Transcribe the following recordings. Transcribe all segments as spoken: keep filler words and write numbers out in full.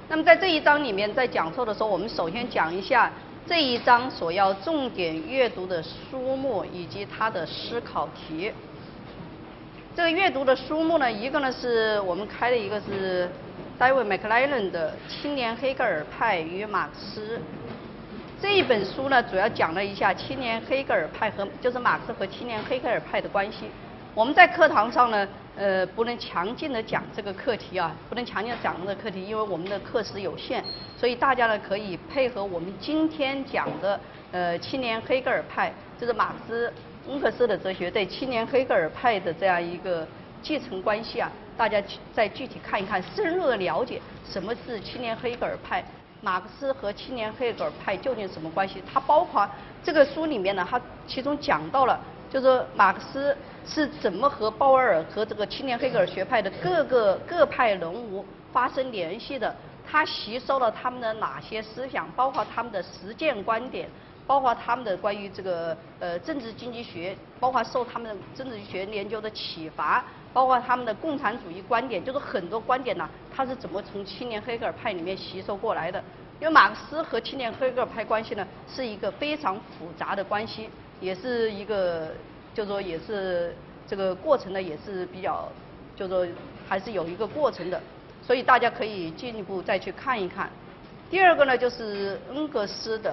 那么在这一章里面，在讲授的时候，我们首先讲一下这一章所要重点阅读的书目以及它的思考题。这个阅读的书目呢，一个呢是我们开的一个是 David McLaren 的《青年黑格尔派与马克思》。这一本书呢，主要讲了一下青年黑格尔派和就是马克思和青年黑格尔派的关系。我们在课堂上呢，呃，不能强劲的讲这个课题啊，不能强劲的讲这个课题，因为我们的课时有限，所以大家呢可以配合我们今天讲的呃青年黑格尔派，就是马克思、恩格斯的哲学对青年黑格尔派的这样一个继承关系啊，大家再具体看一看，深入的了解什么是青年黑格尔派。马克思和青年黑格尔派究竟什么关系？它包括这个书里面呢，它其中讲到了，就是马克思是怎么和鲍威尔和这个青年黑格尔学派的各个各派人物发生联系的，他吸收了他们的哪些思想，包括他们的实践观点，包括他们的关于这个呃政治经济学，包括受他们的政治学研究的启发，包括他们的共产主义观点，就是很多观点呢，他是怎么从青年黑格尔派里面吸收过来的。因为马克思和青年黑格尔派关系呢，是一个非常复杂的关系，也是一个就说也是这个过程呢，也是比较就说还是有一个过程的，所以大家可以进一步再去看一看。第二个呢，就是恩格斯的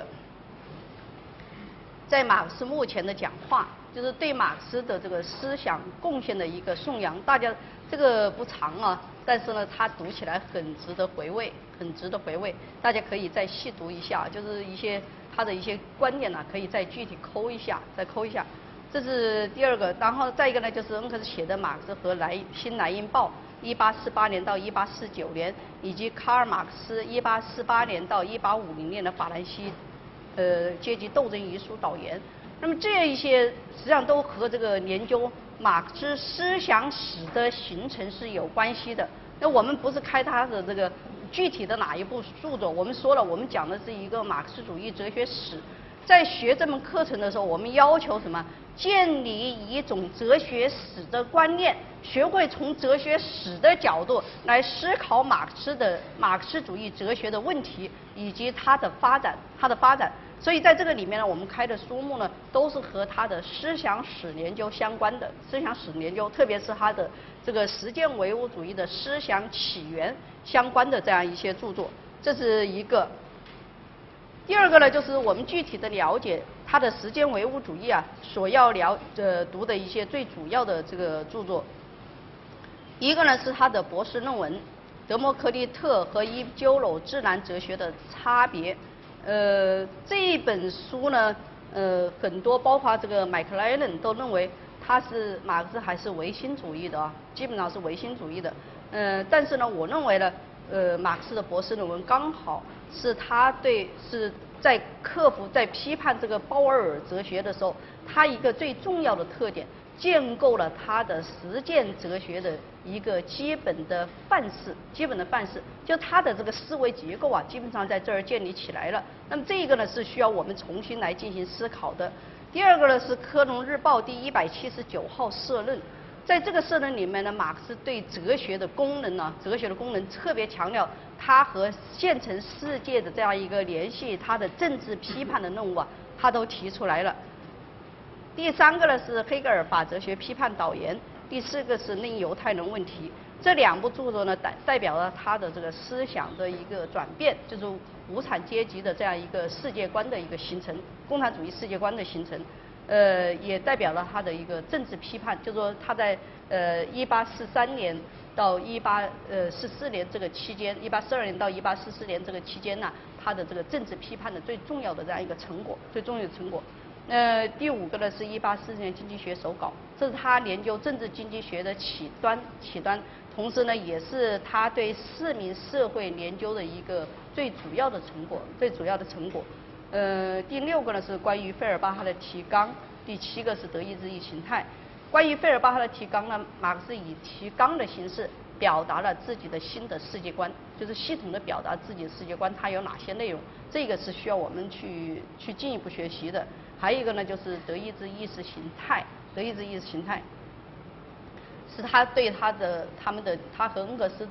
在马克思目前的讲话，就是对马克思的这个思想贡献的一个颂扬。大家这个不长啊，但是呢，它读起来很值得回味，很值得回味。大家可以再细读一下，就是一些他的一些观点呢、啊，可以再具体抠一下，再抠一下。这是第二个，然后再一个呢，就是恩格斯写的《马克思和莱新莱茵报》，一八四八年到一八四九年，以及卡尔马克思一八四八年到一八五零年的法兰西。呃，阶级斗争遗书导言，那么这一些实际上都和这个研究马克思思想史的形成是有关系的。那我们不是开他的这个具体的哪一部著作，我们说了，我们讲的是一个马克思主义哲学史。在学这门课程的时候，我们要求什么？建立一种哲学史的观念，学会从哲学史的角度来思考马克思的马克思主义哲学的问题以及它的发展，它的发展。所以在这个里面呢，我们开的书目呢，都是和他的思想史研究相关的，思想史研究，特别是他的这个实践唯物主义的思想起源相关的这样一些著作，这是一个。第二个呢，就是我们具体的了解他的实践唯物主义啊，所要了呃读的一些最主要的这个著作。一个呢是他的博士论文《德谟克利特和伊鸠鲁自然哲学的差别》。呃，这一本书呢，呃，很多包括这个麦克莱伦都认为他是马克思还是唯心主义的啊，基本上是唯心主义的。呃，但是呢，我认为呢，呃，马克思的博士论文刚好是他对是在克服在批判这个鲍威尔哲学的时候，他一个最重要的特点，建构了他的实践哲学的一个基本的范式，基本的范式，就他的这个思维结构啊，基本上在这儿建立起来了。那么这个呢，是需要我们重新来进行思考的。第二个呢，是科隆日报第一百七十九号社论。在这个社论里面呢，马克思对哲学的功能呢，哲学的功能特别强调他和现成世界的这样一个联系，他的政治批判的任务啊，他都提出来了。第三个呢是黑格尔把哲学批判导言，第四个是论犹太人问题。这两部著作呢，代代表了他的这个思想的一个转变，就是无产阶级的这样一个世界观的一个形成，共产主义世界观的形成。呃，也代表了他的一个政治批判，就是说他在呃一八四三年到一八呃四四年这个期间，一八四二年到一八四四年这个期间呢，他的这个政治批判的最重要的这样一个成果，最重要的成果。呃，第五个呢是一八四四年经济学手稿，这是他研究政治经济学的起端，起端，同时呢也是他对市民社会研究的一个最主要的成果，最主要的成果。呃，第六个呢是关于费尔巴哈的提纲，第七个是德意志意形态。关于费尔巴哈的提纲呢，马克思以提纲的形式表达了自己的新的世界观，就是系统的表达自己的世界观，它有哪些内容，这个是需要我们去去进一步学习的。还有一个呢，就是德意志意识形态，德意志意识形态是他对他的他们的他和恩格斯的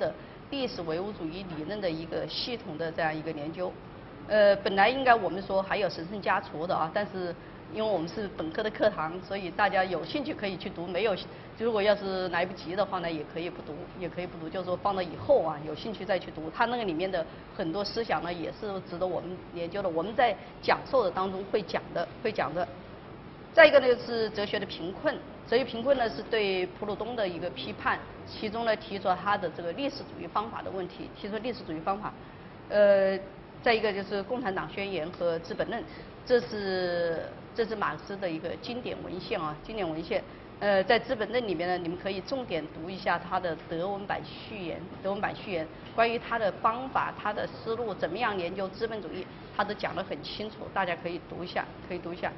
历史唯物主义理论的一个系统的这样一个研究。呃，本来应该我们说还有神圣家族的啊，但是因为我们是本科的课堂，所以大家有兴趣可以去读，没有如果要是来不及的话呢，也可以不读，也可以不读，就是说放到以后啊，有兴趣再去读。它那个里面的很多思想呢，也是值得我们研究的。我们在讲授的当中会讲的，会讲的。再一个呢是哲学的贫困，哲学贫困呢是对普鲁东的一个批判，其中呢提出了他的这个历史主义方法的问题，提出历史主义方法，呃。再一个就是《共产党宣言》和《资本论》，这是这是马克思的一个经典文献啊，经典文献。呃，在《资本论》里面呢，你们可以重点读一下他的德文版序言，德文版序言关于他的方法、他的思路，怎么样研究资本主义，他都讲得很清楚，大家可以读一下，可以读一下。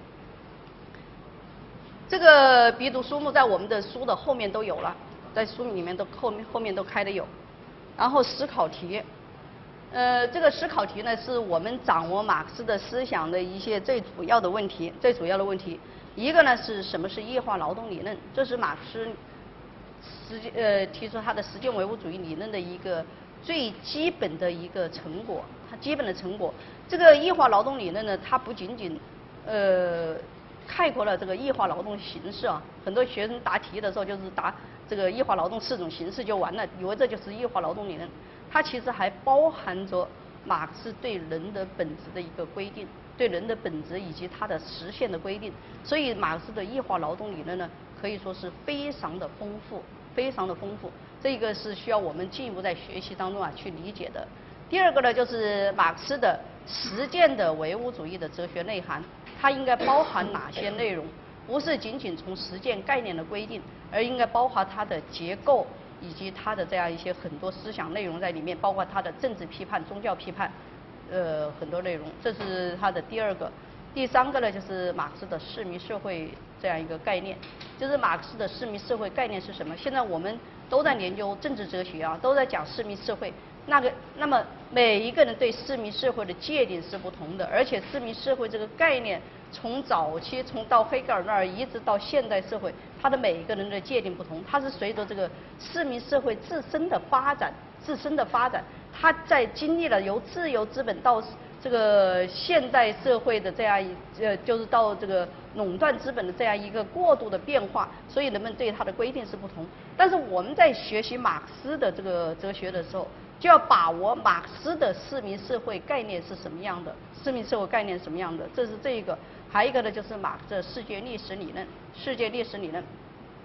这个鼻读书目在我们的书的后面都有了，在书里面都后面后面都开的有，然后思考题。呃，这个思考题呢，是我们掌握马克思的思想的一些最主要的问题，最主要的问题。一个呢是什么是异化劳动理论，这是马克思实际呃提出他的实践唯物主义理论的一个最基本的一个成果，它基本的成果。这个异化劳动理论呢，它不仅仅呃概括了这个异化劳动形式啊，很多学生答题的时候就是答这个异化劳动四种形式就完了，以为这就是异化劳动理论。它其实还包含着马克思对人的本质的一个规定，对人的本质以及它的实现的规定。所以马克思的异化劳动理论呢，可以说是非常的丰富，非常的丰富。这个是需要我们进一步在学习当中啊去理解的。第二个呢，就是马克思的实践的唯物主义的哲学内涵，它应该包含哪些内容？不是仅仅从实践概念的规定，而应该包含它的结构。以及他的这样一些很多思想内容在里面，包括他的政治批判、宗教批判，呃，很多内容，这是他的第二个。第三个呢，就是马克思的市民社会这样一个概念，就是马克思的市民社会概念是什么？现在我们都在研究政治哲学啊，都在讲市民社会。那个，那么每一个人对市民社会的界定是不同的，而且市民社会这个概念，从早期从到黑格尔那儿一直到现代社会，它的每一个人的界定不同，它是随着这个市民社会自身的发展，自身的发展，它在经历了由自由资本到这个现代社会的这样一呃，就是到这个垄断资本的这样一个过度的变化，所以人们对它的规定是不同。但是我们在学习马克思的这个哲学的时候，就要把握马克思的市民社会概念是什么样的，市民社会概念是什么样的，这是这一个。还有一个呢，就是马克思的世界历史理论，世界历史理论。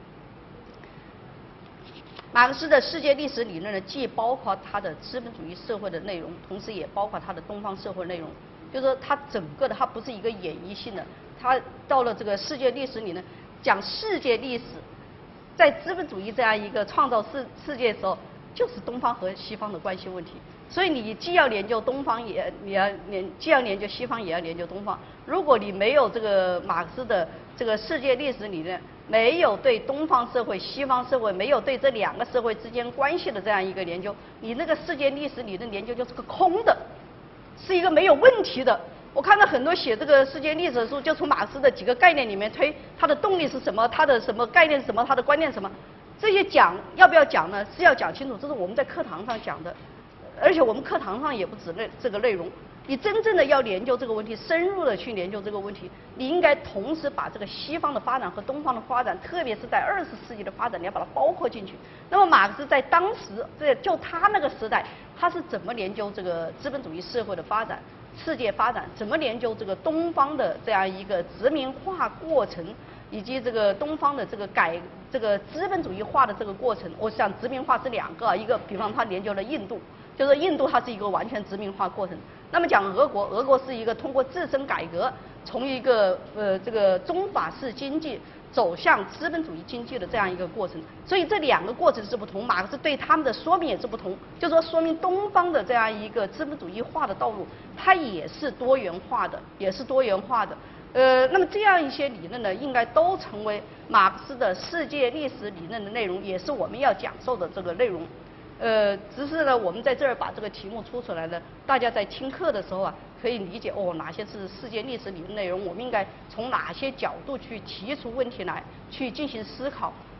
马克思的世界历史理论呢，既包括他的资本主义社会的内容，同时也包括他的东方社会内容。就是说，它整个的它不是一个演绎性的，它到了这个世界历史理论，讲世界历史，在资本主义这样一个创造世世界的时候，就是东方和西方的关系问题。所以你既要研究东方，也你要研，既要研究西方，也要研究东方。如果你没有这个马克思的这个世界历史理论，没有对东方社会、西方社会，没有对这两个社会之间关系的这样一个研究，你那个世界历史理论研究就是个空的，是一个没有问题的。我看到很多写这个世界历史的书，就从马克思的几个概念里面推它的动力是什么，它的什么概念是什么，它的观念是什么，这些讲要不要讲呢？是要讲清楚，这是我们在课堂上讲的。而且我们课堂上也不止那这个内容，你真正的要研究这个问题，深入的去研究这个问题，你应该同时把这个西方的发展和东方的发展，特别是在二十世纪的发展，你要把它包括进去。那么马克思在当时，这就他那个时代，他是怎么研究这个资本主义社会的发展、世界发展，怎么研究这个东方的这样一个殖民化过程，以及这个东方的这个改这个资本主义化的这个过程。我想殖民化是两个，一个比方他研究了印度。就是印度它是一个完全殖民化过程，那么讲俄国，俄国是一个通过自身改革，从一个呃这个中法式经济走向资本主义经济的这样一个过程，所以这两个过程是不同，马克思对他们的说明也是不同，就说说明东方的这样一个资本主义化的道路，它也是多元化的，也是多元化的。呃，那么这样一些理论呢，应该都成为马克思的世界历史理论的内容，也是我们要讲授的这个内容。呃，只是呢，我们在这儿把这个题目出出来呢，大家在听课的时候啊，可以理解哦，哪些是世界历史理论内容，我们应该从哪些角度去提出问题来，去进行思考。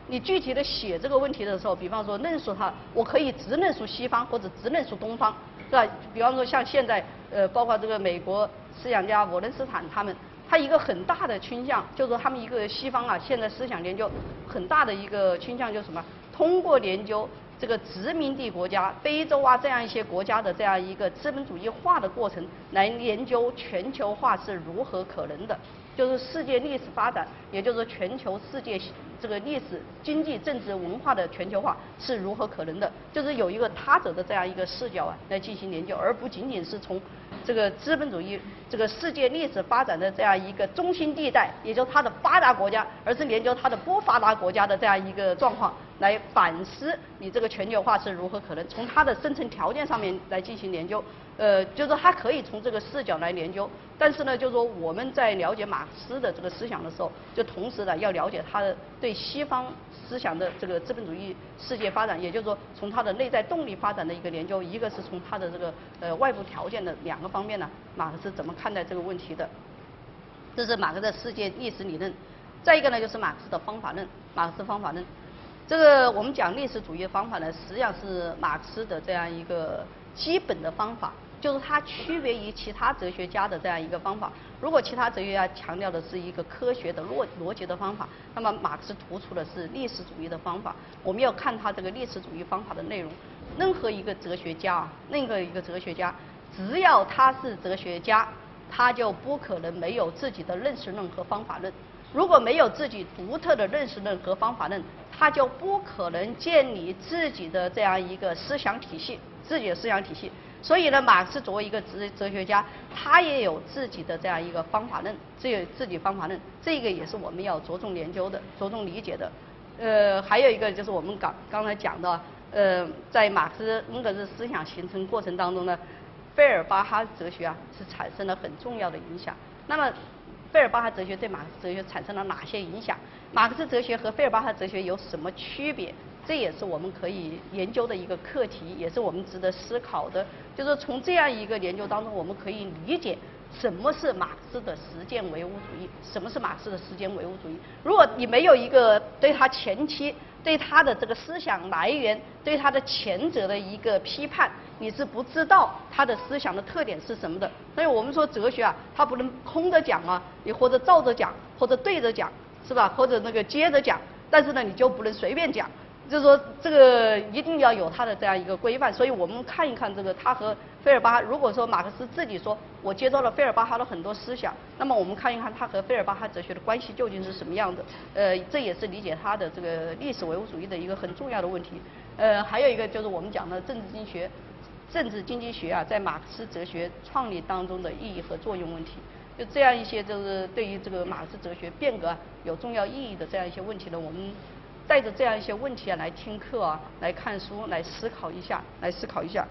你具体的写这个问题的时候，比方说论述它，我可以只论述西方或者只论述东方，是吧？比方说像现在呃，包括这个美国思想家沃伦斯坦他们，他一个很大的倾向就是他们一个西方啊，现在思想研究很大的一个倾向就是什么？通过研究这个殖民地国家、非洲啊这样一些国家的这样一个资本主义化的过程，来研究全球化是如何可能的。就是世界历史发展，也就是全球世界这个历史、经济、政治、文化的全球化是如何可能的，就是有一个他者的这样一个视角啊来进行研究，而不仅仅是从这个资本主义这个世界历史发展的这样一个中心地带，也就是它的发达国家，而是研究它的不发达国家的这样一个状况，来反思你这个全球化是如何可能，从它的生成条件上面来进行研究。呃，就是它可以从这个视角来研究，但是呢，就是说我们在了解马克思的这个思想的时候，就同时呢要了解他的对西方思想的这个资本主义世界发展，也就是说从他的内在动力发展的一个研究，一个是从他的这个呃外部条件的两个方面呢，马克思怎么看待这个问题的？这是马克思的世界历史理论。再一个呢，就是马克思的方法论，马克思方法论。这个我们讲历史主义的方法呢，实际上是马克思的这样一个基本的方法。就是它区别于其他哲学家的这样一个方法。如果其他哲学家强调的是一个科学的逻逻辑的方法，那么马克思突出的是历史主义的方法。我们要看他这个历史主义方法的内容。任何一个哲学家啊，任何一个哲学家，只要他是哲学家，他就不可能没有自己的认识论和方法论。如果没有自己独特的认识论和方法论，他就不可能建立自己的这样一个思想体系，自己的思想体系。所以呢，马克思作为一个哲哲学家，他也有自己的这样一个方法论，这有自己方法论，这个也是我们要着重研究的、着重理解的。呃，还有一个就是我们刚刚才讲的，呃，在马克思恩格斯思想形成过程当中呢，费尔巴哈哲学啊是产生了很重要的影响。那么，费尔巴哈哲学对马克思哲学产生了哪些影响？马克思哲学和费尔巴哈哲学有什么区别？这也是我们可以研究的一个课题，也是我们值得思考的。就是从这样一个研究当中，我们可以理解什么是马克思的实践唯物主义，什么是马克思的实践唯物主义。如果你没有一个对他前期、对他的这个思想来源、对他的前者的一个批判，你是不知道他的思想的特点是什么的。所以我们说哲学啊，它不能空着讲啊，你或者照着讲，或者对着讲，是吧？或者那个接着讲，但是呢，你就不能随便讲。就是说，这个一定要有它的这样一个规范。所以我们看一看这个他和费尔巴哈。如果说马克思自己说我接受了费尔巴哈的很多思想，那么我们看一看他和费尔巴哈哲学的关系究竟是什么样的。呃，这也是理解他的这个历史唯物主义的一个很重要的问题。呃，还有一个就是我们讲的政治经济学，政治经济学啊，在马克思哲学创立当中的意义和作用问题。就这样一些就是对于这个马克思哲学变革有重要意义的这样一些问题呢，我们带着这样一些问题啊来听课啊，来看书，来思考一下，来思考一下。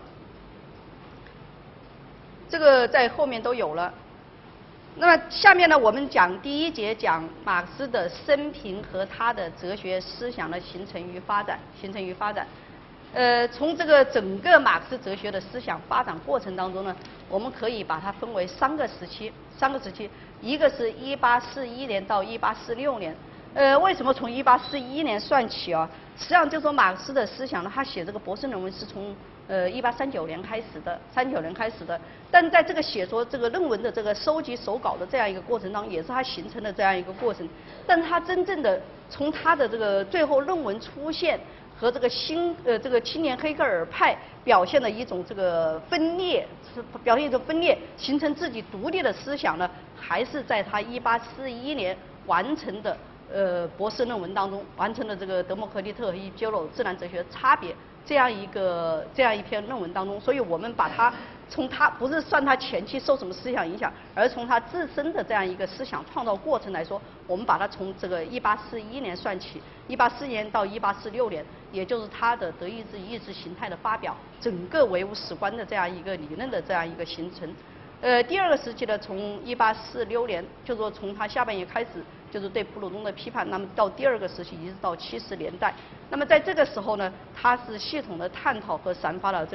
这个在后面都有了。那么下面呢，我们讲第一节讲马克思的生平和他的哲学思想的形成与发展，形成与发展。呃，从这个整个马克思哲学的思想发展过程当中呢，我们可以把它分为三个时期，三个时期，一个是一八四一年到一八四六年。呃，为什么从一八四一年算起啊？实际上就说马克思的思想呢，他写这个博士论文是从呃一八三九年开始的，三九年开始的。但在这个写作这个论文的这个收集手稿的这样一个过程当中，也是他形成的这样一个过程。但他真正的从他的这个最后论文出现和这个新呃这个青年黑格尔派表现的一种这个分裂，是表现一种分裂，形成自己独立的思想呢，还是在他一八四一年完成的。呃，博士论文当中完成了这个德谟克利特与鸠鲁自然哲学的差别这样一个这样一篇论文当中，所以我们把它从他不是算他前期受什么思想影响，而从他自身的这样一个思想创造过程来说，我们把它从这个一八四一年算起，一八四一年到一八四六年，也就是他的德意志意识形态的发表，整个唯物史观的这样一个理论的这样一个形成。呃，第二个时期呢，从一八四六年，就是说从他下半叶开始，就是对普鲁东的批判，那么到第二个时期一直到七十年代，那么在这个时候呢，他是系统的探讨和散发了这个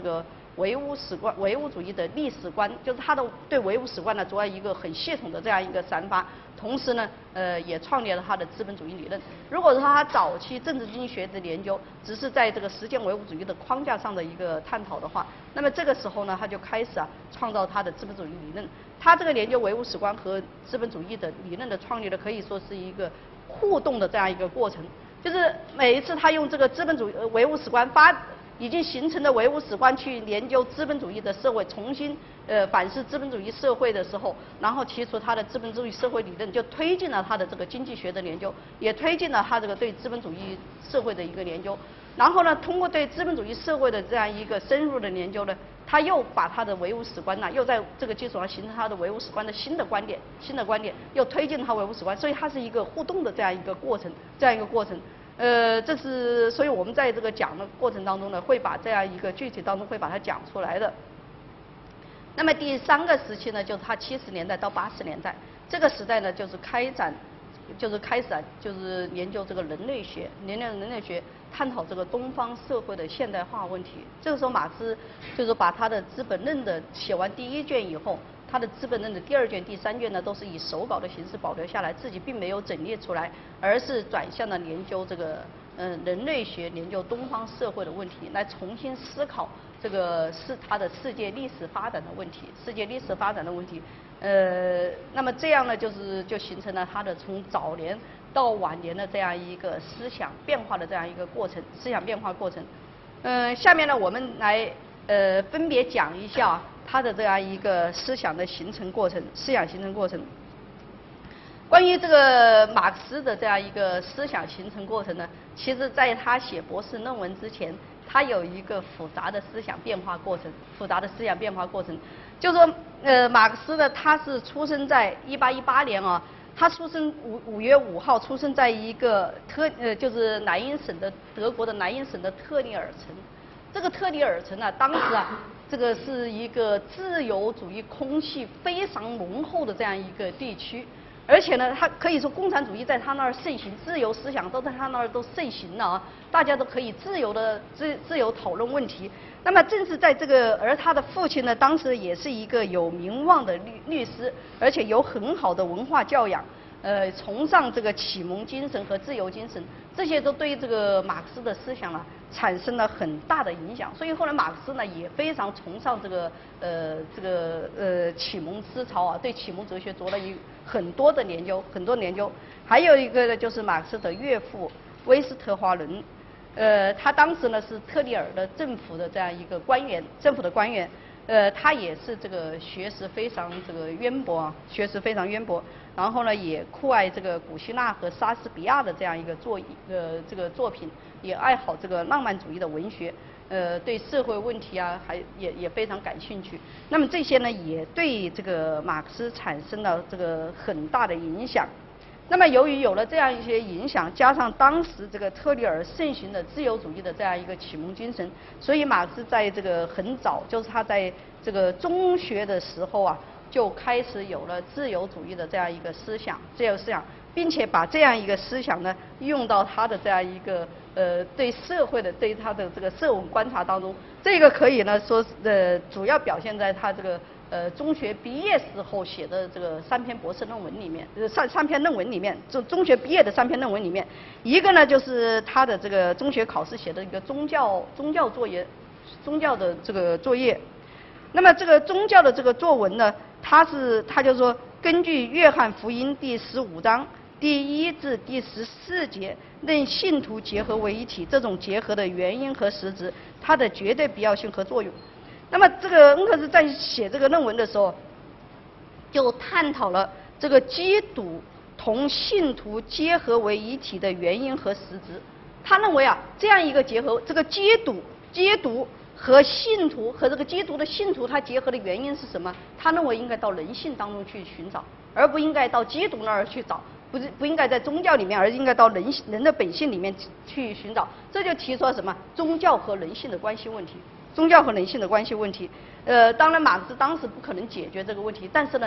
唯物史观、唯物主义的历史观，就是他的对唯物史观呢，主要一个很系统的这样一个阐发。同时呢，呃，也创立了他的资本主义理论。如果说他早期政治经济学的研究只是在这个实践唯物主义的框架上的一个探讨的话，那么这个时候呢，他就开始啊创造他的资本主义理论。他这个研究唯物史观和资本主义的理论的创立呢，可以说是一个互动的这样一个过程。就是每一次他用这个资本主义呃唯物史观发已经形成的唯物史观去研究资本主义的社会，重新呃反思资本主义社会的时候，然后提出他的资本主义社会理论，就推进了他的这个经济学的研究，也推进了他这个对资本主义社会的一个研究。然后呢，通过对资本主义社会的这样一个深入的研究呢，他又把他的唯物史观呢，又在这个基础上形成他的唯物史观的新的观点，新的观点又推进他唯物史观，所以它是一个互动的这样一个过程，这样一个过程。呃，这是所以我们在这个讲的过程当中呢，会把这样一个具体当中会把它讲出来的。那么第三个时期呢，就是他七十年代到八十年代这个时代呢，就是开展，就是开始啊，就是研究这个人类学，研究人类学，探讨这个东方社会的现代化问题。这个时候，马克思就是把他的《资本论》的写完第一卷以后，他的《资本论》的第二卷、第三卷呢，都是以手稿的形式保留下来，自己并没有整列出来，而是转向了研究这个嗯、呃、人类学，研究东方社会的问题，来重新思考这个是他的世界历史发展的问题，世界历史发展的问题。呃，那么这样呢，就是就形成了他的从早年到晚年的这样一个思想变化的这样一个过程，思想变化过程。嗯、呃，下面呢，我们来呃分别讲一下他的这样一个思想的形成过程，思想形成过程。关于这个马克思的这样一个思想形成过程呢，其实在他写博士论文之前，他有一个复杂的思想变化过程，复杂的思想变化过程。就是说，呃，马克思呢，他是出生在一八一八年啊，他出生五五月五号，出生在一个特呃，就是莱茵省的德国的莱茵省的特里尔城。这个特里尔城呢，当时啊，这个是一个自由主义空气非常浓厚的这样一个地区。而且呢，他可以说共产主义在他那儿盛行，自由思想都在他那儿都盛行了啊，大家都可以自由的自自由讨论问题。那么正是在这个，而他的父亲呢，当时也是一个有名望的律律师，而且有很好的文化教养，呃，崇尚这个启蒙精神和自由精神，这些都对这个马克思的思想呢产生了很大的影响。所以后来马克思呢也非常崇尚这个呃这个呃启蒙思潮啊，对启蒙哲学做了一很多的研究，很多的研究。还有一个呢，就是马克思的岳父威斯特华伦，呃，他当时呢是特里尔的政府的这样一个官员，政府的官员，呃，他也是这个学识非常这个渊博啊，学识非常渊博。然后呢，也酷爱这个古希腊和莎士比亚的这样一个作呃这个作品，也爱好这个浪漫主义的文学。呃，对社会问题啊，还也也非常感兴趣。那么这些呢，也对这个马克思产生了这个很大的影响。那么由于有了这样一些影响，加上当时这个特里尔盛行的自由主义的这样一个启蒙精神，所以马克思在这个很早，就是他在这个中学的时候啊，就开始有了自由主义的这样一个思想，自由思想，并且把这样一个思想呢，用到他的这样一个呃对社会的对他的这个社会观察当中。这个可以呢说呃主要表现在他这个呃中学毕业时候写的这个三篇博士论文里面，呃三三篇论文里面，中中学毕业的三篇论文里面，一个呢就是他的这个中学考试写的一个宗教宗教作业，宗教的这个作业。那么这个宗教的这个作文呢，他是他就说，根据约翰福音第十五章第一至第十四节，令信徒结合为一体，这种结合的原因和实质，它的绝对必要性和作用。那么这个恩格斯在写这个论文的时候，就探讨了这个基督同信徒结合为一体的原因和实质。他认为啊，这样一个结合，这个基督基督和信徒和这个基督的信徒，它结合的原因是什么？他认为应该到人性当中去寻找，而不应该到基督那儿去找，不是不应该在宗教里面，而应该到人人的本性里面去寻找。这就提出了什么宗教和人性的关系问题，宗教和人性的关系问题。呃，当然马克思当时不可能解决这个问题，但是呢，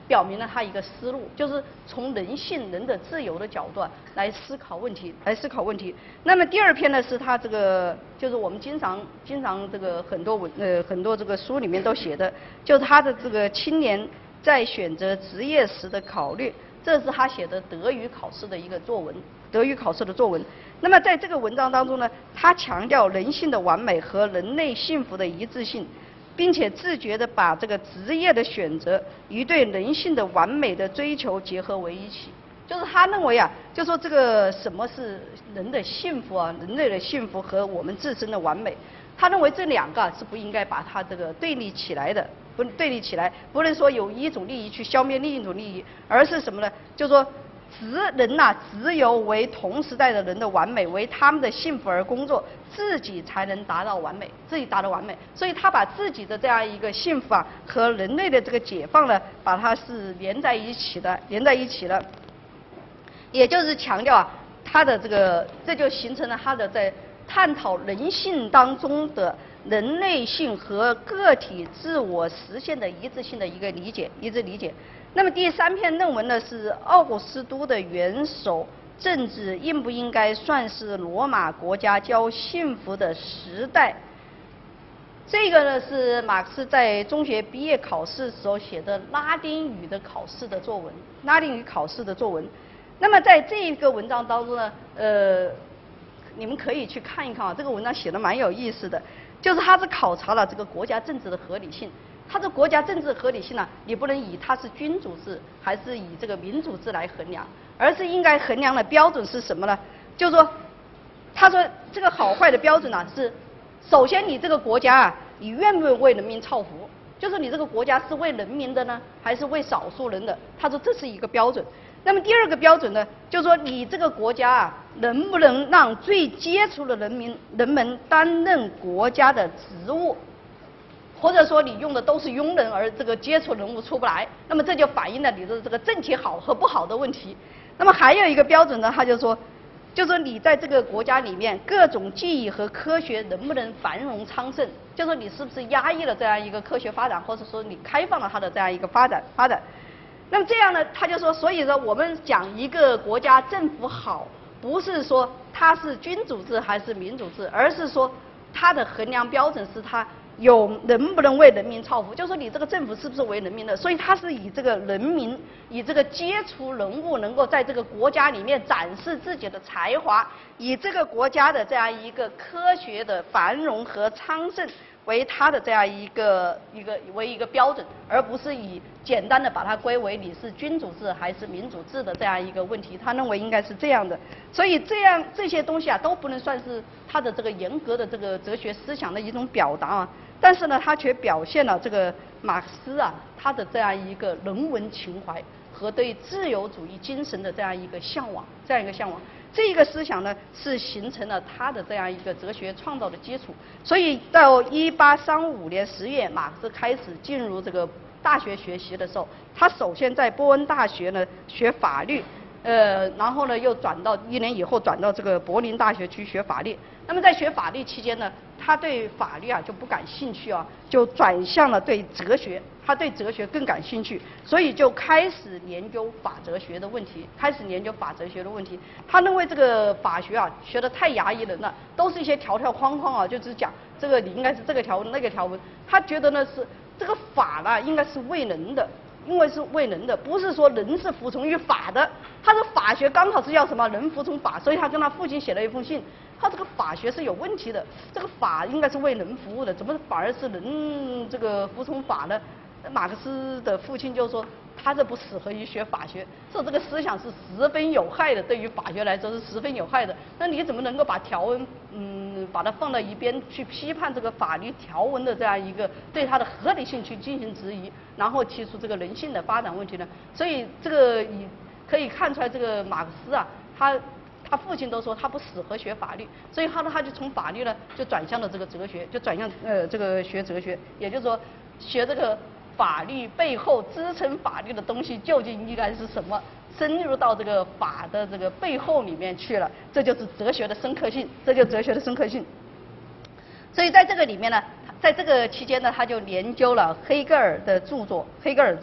表明了他一个思路，就是从人性、人的自由的角度啊来思考问题，来思考问题。那么第二篇呢，是他这个，就是我们经常、经常这个很多文呃很多这个书里面都写的，就是他的这个青年在选择职业时的考虑，这是他写的德语考试的一个作文，德语考试的作文。那么在这个文章当中呢，他强调人性的完美和人类幸福的一致性。并且自觉地把这个职业的选择与对人性的完美的追求结合为一起，就是他认为啊，就说这个什么是人的幸福啊，人类的幸福和我们自身的完美，他认为这两个是不应该把它这个对立起来的，不对立起来，不能说有一种利益去消灭另一种利益，而是什么呢？就是说。职人呐、啊，只有为同时代的人的完美，为他们的幸福而工作，自己才能达到完美，自己达到完美。所以他把自己的这样一个幸福啊，和人类的这个解放呢，把它是连在一起的，连在一起了。也就是强调啊，他的这个，这就形成了他的在探讨人性当中的人类性和个体自我实现的一致性的一个理解，一致理解。那么第三篇论文呢，是奥古斯都的元首政治应不应该算是罗马国家较幸福的时代？这个呢是马克思在中学毕业考试时候写的拉丁语的考试的作文，拉丁语考试的作文。那么在这一个文章当中呢，呃，你们可以去看一看啊，这个文章写的蛮有意思的，就是他是考察了这个国家政治的合理性。它的国家政治合理性呢，你不能以它是君主制还是以这个民主制来衡量，而是应该衡量的标准是什么呢？就是说，他说这个好坏的标准呢是，首先你这个国家啊，你愿不愿意为人民操服？就是你这个国家是为人民的呢，还是为少数人的？他说这是一个标准。那么第二个标准呢，就是说你这个国家啊，能不能让最杰出的人民人们担任国家的职务？或者说你用的都是庸人，而这个杰出人物出不来，那么这就反映了你的这个政体好和不好的问题。那么还有一个标准呢，他就说，就说你在这个国家里面各种技艺和科学能不能繁荣昌盛，就说你是不是压抑了这样一个科学发展，或者说你开放了它的这样一个发展发展。那么这样呢，他就说，所以说我们讲一个国家政府好，不是说它是君主制还是民主制，而是说它的衡量标准是它。有能不能为人民操服？就说你这个政府是不是为人民的？所以它是以这个人民，以这个杰出人物能够在这个国家里面展示自己的才华，以这个国家的这样一个科学的繁荣和昌盛为它的这样一个一个为一个标准，而不是以简单的把它归为你是君主制还是民主制的这样一个问题。他认为应该是这样的，所以这样这些东西啊都不能算是他的这个严格的这个哲学思想的一种表达啊。但是呢，他却表现了这个马克思啊，他的这样一个人文情怀和对自由主义精神的这样一个向往，这样一个向往，这一个思想呢，是形成了他的这样一个哲学创造的基础。所以到一八三五年十月，马克思开始进入这个大学学习的时候，他首先在波恩大学呢学法律，呃，然后呢又转到一年以后转到这个柏林大学去学法律。那么在学法律期间呢，他对法律啊就不感兴趣啊，就转向了对哲学，他对哲学更感兴趣，所以就开始研究法哲学的问题，开始研究法哲学的问题。他认为这个法学啊学得太压抑人了，都是一些条条框框啊，就是讲这个你应该是这个条文那个条文。他觉得呢是这个法呢应该是为人的。因为是为人的，不是说人是服从于法的。他的法学刚好是要什么人服从法，所以他跟他父亲写了一封信，他这个法学是有问题的，这个法应该是为人服务的，怎么反而是人这个服从法呢？马克思的父亲就说他这不适合于学法学，说这个思想是十分有害的，对于法学来说是十分有害的。那你怎么能够把条文嗯把它放到一边去批判这个法律条文的这样一个对它的合理性去进行质疑，然后提出这个人性的发展问题呢？所以这个以可以看出来，这个马克思啊，他他父亲都说他不适合学法律，所以他呢他就从法律呢就转向了这个哲学，就转向呃这个学哲学，也就是说学这个。法律背后支撑法律的东西究竟应该是什么？深入到这个法的这个背后里面去了，这就是哲学的深刻性，这就是哲学的深刻性。所以在这个里面呢，在这个期间呢，他就研究了黑格尔的著作，黑格尔著作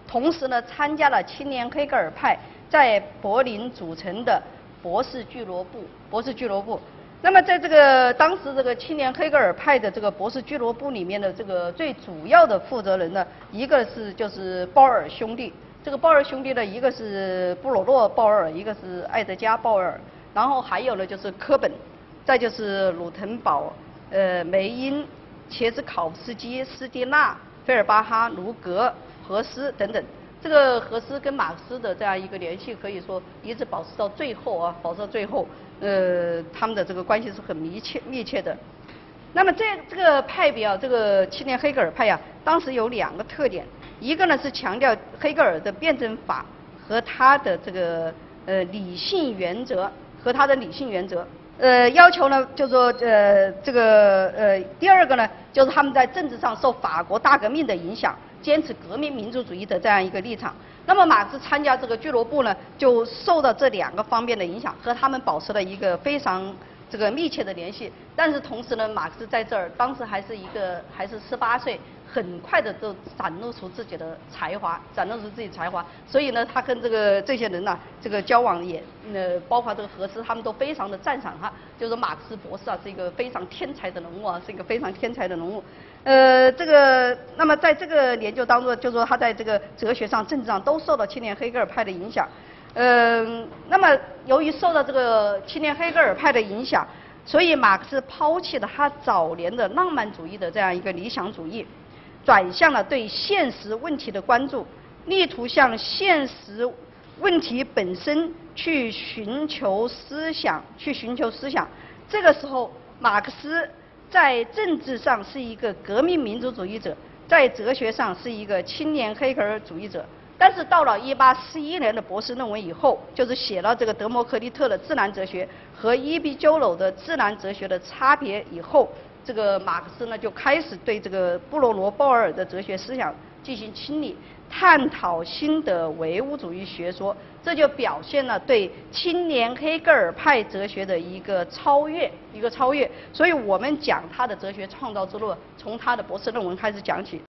同时呢参加了青年黑格尔派在柏林组成的博士俱乐部。博士俱乐部。那么在这个当时这个青年黑格尔派的这个博士俱乐部里面的这个最主要的负责人呢，一个是就是鲍尔兄弟。这个鲍尔兄弟呢，一个是布鲁诺·鲍尔，一个是艾德加·鲍尔，然后还有呢就是科本，再就是鲁滕堡、呃梅因、切兹考夫斯基、斯蒂纳、费尔巴哈、卢格、何斯等等。这个何斯跟马克思的这样一个联系，可以说一直保持到最后啊，保持到最后，呃，他们的这个关系是很密切密切的。那么这这个派别啊，这个青年黑格尔派呀、啊，当时有两个特点，一个呢是强调黑格尔的辩证法和他的这个呃理性原则和他的理性原则，呃要求呢就说呃这个呃第二个呢就是他们在政治上受法国大革命的影响。坚持革命民主主义的这样一个立场，那么马克思参加这个俱乐部呢，就受到这两个方面的影响，和他们保持了一个非常这个密切的联系。但是同时呢，马克思在这儿当时还是一个还是十八岁，很快的都展露出自己的才华，展露出自己才华。所以呢，他跟这个这些人呢、啊，这个交往也呃，包括这个何斯，他们都非常的赞赏他，就是说马克思博士啊是一个非常天才的人物啊，是一个非常天才的人物。呃，这个，那么在这个研究当中，就说他在这个哲学上、政治上都受到青年黑格尔派的影响。嗯、呃，那么由于受到这个青年黑格尔派的影响，所以马克思抛弃了他早年的浪漫主义的这样一个理想主义，转向了对现实问题的关注，力图向现实问题本身去寻求思想，去寻求思想。这个时候，马克思在政治上是一个革命民主主义者，在哲学上是一个青年黑格尔主义者。但是到了一八四一年的博士论文以后，就是写了这个德谟克利特的自然哲学和伊壁鸠鲁的自然哲学的差别以后，这个马克思呢就开始对这个布罗罗鲍尔的哲学思想进行清理，探讨新的唯物主义学说，这就表现了对青年黑格尔派哲学的一个超越，一个超越。所以我们讲他的哲学创造之路，从他的博士论文开始讲起。